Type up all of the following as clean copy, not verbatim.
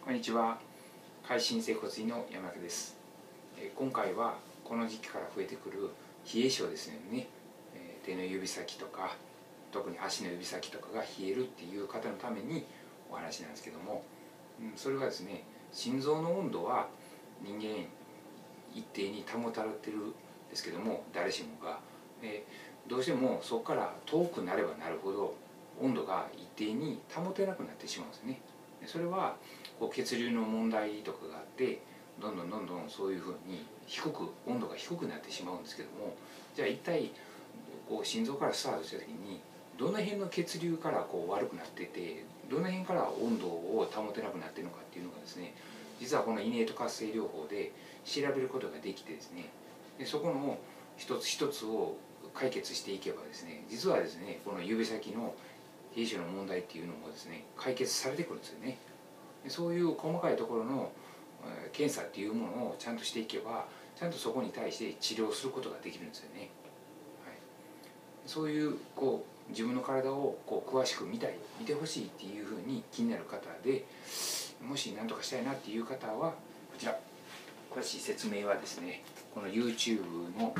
こんにちは。会心整骨院の山中です。今回はこの時期から増えてくる冷え性ですね。手の指先とか特に足の指先とかが冷えるっていう方のためにお話なんですけども、それがですね、心臓の温度は人間一定に保たれてるんですけども、誰しもが、どうしてもそこから遠くなればなるほど温度が一定に保てなくなってしまうんですね。それは血流の問題とかがあって、どんどんそういうふうに温度が低くなってしまうんですけども、じゃあ一体心臓からスタートした時にどの辺の血流から悪くなってて、どの辺から温度を保てなくなっているのかっていうのがですね、実はこのイネート活性療法で調べることができてですね、でそこの一つ一つを解決していけばですね、実はですね、この指先の冷え性の問題っていうのもですね、解決されてくるんですよね。そういう細かいところの検査っていうものをちゃんとしていけば、ちゃんとそこに対して治療することができるんですよね。はい、そういう自分の体を詳しく見てほしいっていうふうに気になる方で、もし何とかしたいなっていう方はこちら、詳しい説明はですね、この YouTube の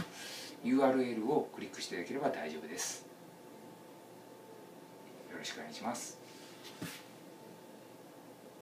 URL をクリックしていただければ大丈夫です。よろしくお願いします。